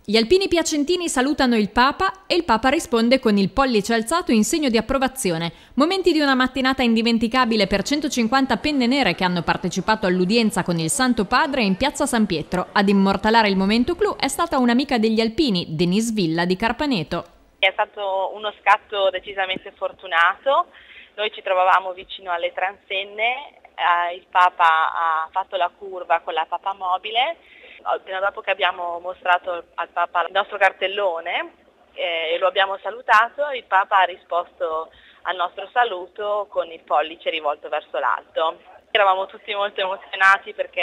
Gli alpini piacentini salutano il Papa e il Papa risponde con il pollice alzato in segno di approvazione. Momenti di una mattinata indimenticabile per 150 penne nere che hanno partecipato all'udienza con il Santo Padre in piazza San Pietro. Ad immortalare il momento clou è stata un'amica degli alpini, Denise Villa di Carpaneto. È stato uno scatto decisamente fortunato. Noi ci trovavamo vicino alle transenne, il Papa ha fatto la curva con la papamobile. Appena dopo che abbiamo mostrato al Papa il nostro cartellone e lo abbiamo salutato, il Papa ha risposto al nostro saluto con il pollice rivolto verso l'alto. Eravamo tutti molto emozionati perché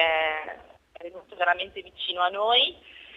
è venuto veramente vicino a noi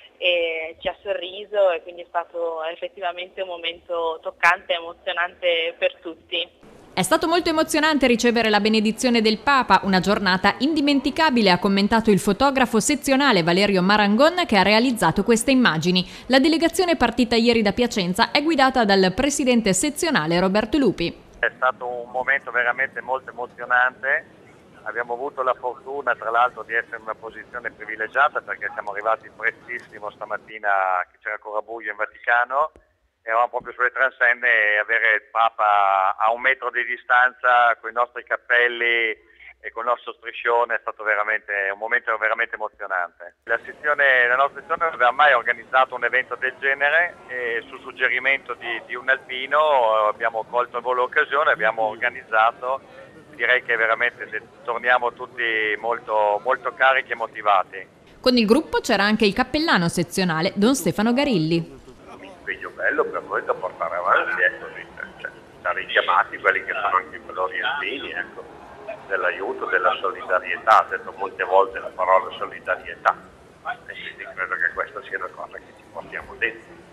e ci ha sorriso e quindi è stato effettivamente un momento toccante e emozionante per tutti. È stato molto emozionante ricevere la benedizione del Papa, una giornata indimenticabile, ha commentato il fotografo sezionale Valerio Marangon che ha realizzato queste immagini. La delegazione partita ieri da Piacenza è guidata dal presidente sezionale Roberto Lupi. È stato un momento veramente molto emozionante, abbiamo avuto la fortuna tra l'altro di essere in una posizione privilegiata perché siamo arrivati prestissimo stamattina che c'era ancora buio in Vaticano. Eravamo proprio sulle transenne e avere il Papa a 1 metro di distanza con i nostri cappelli e con il nostro striscione è stato veramente un momento veramente emozionante. La nostra sezione non aveva mai organizzato un evento del genere e su suggerimento di un alpino abbiamo colto l'occasione, abbiamo organizzato, direi che veramente torniamo tutti molto, molto carichi e motivati. Con il gruppo c'era anche il cappellano sezionale Don Stefano Garilli. Impegno bello per noi da portare avanti, ecco, da richiamati quelli che sono anche i valori alpini, ecco, dell'aiuto, della solidarietà, ha detto molte volte la parola solidarietà e quindi credo che questa sia una cosa che ci portiamo dentro.